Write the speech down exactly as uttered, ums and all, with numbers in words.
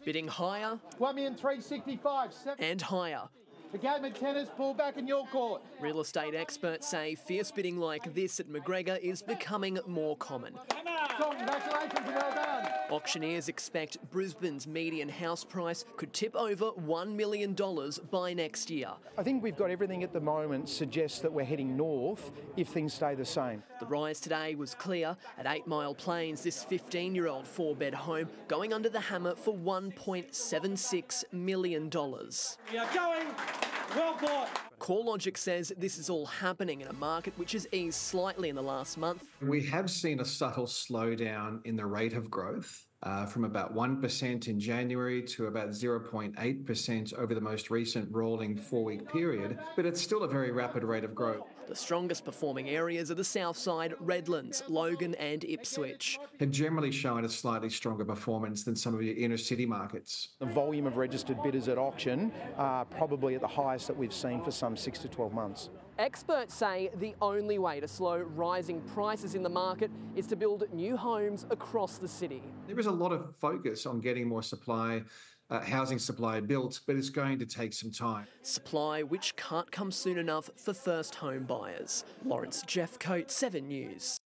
Bidding higher. one million three sixty-five. And higher. The game of tennis, ball back in your court. Real estate experts say fierce bidding like this at McGregor is becoming more common. Congratulations and well done. Auctioneers expect Brisbane's median house price could tip over one million dollars by next year. I think we've got everything at the moment suggests that we're heading north if things stay the same. The rise today was clear. At Eight Mile Plains, this fifteen-year-old four-bed home going under the hammer for one point seven six million dollars. We are going well bought. CoreLogic says this is all happening in a market which has eased slightly in the last month. We have seen a subtle slowdown in the rate of growth uh, from about one percent in January to about zero point eight percent over the most recent rolling four-week period, but it's still a very rapid rate of growth. The strongest performing areas are the south side, Redlands, Logan and Ipswich. Have generally shown a slightly stronger performance than some of your inner city markets. The volume of registered bidders at auction are probably at the highest that we've seen for some six to twelve months. Experts say the only way to slow rising prices in the market is to build new homes across the city. There is a lot of focus on getting more supply, uh, housing supply built, but it's going to take some time. Supply which can't come soon enough for first home buyers. Lawrence Jeffcoat, seven News.